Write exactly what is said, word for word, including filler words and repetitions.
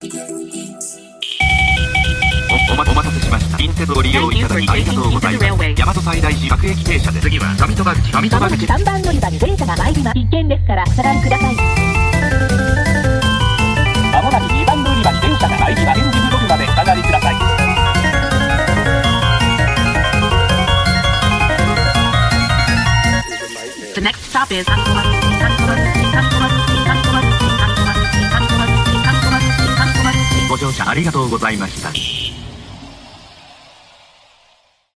お、おま、お待たせしました。近鉄を利用いただきありがとうございます。大和西大寺各駅停車で次は上戸場口、上戸場口。 さんばん乗り場に電車が参ります。一見ですからお下がりください。 まもなくにばん乗り場に電車が参ります。天神ログまでお下がりください。 The next stop is Kantoba, Kantoba, Kantoba, Kantoba, Kantoba, Kantoba, Kantoba, Kantoba. ご乗車ありがとうございました。